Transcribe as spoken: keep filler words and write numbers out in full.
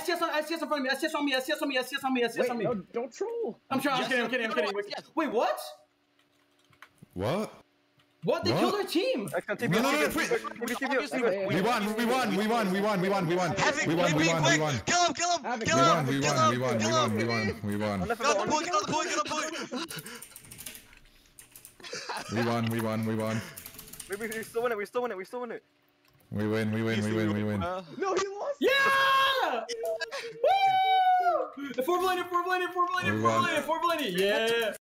S T S on, S T S in front of me, S T S on me, S T S on me, S T S on me, S T S on me. No, don't troll. I'm trying, I'm kidding, I'm kidding, I'm kidding. Wait, what? What? What? They what? killed our team! No, no, no, we won, we won, we won, we won, we won, we won. We won, we won, we won. Kill him, kill him, kill him, we kill won, him, we won, we kill won, him. we won, we won, we won. Get on the point, get on the point, get on the point. We won, we won, we won. We, we, we still win it, we still win it, we still win it. We win, we win, we win, we win. No, he lost. Yeah! Woo! The four Valania, four Valania, four Valania, four Valania, four Valania, yeah!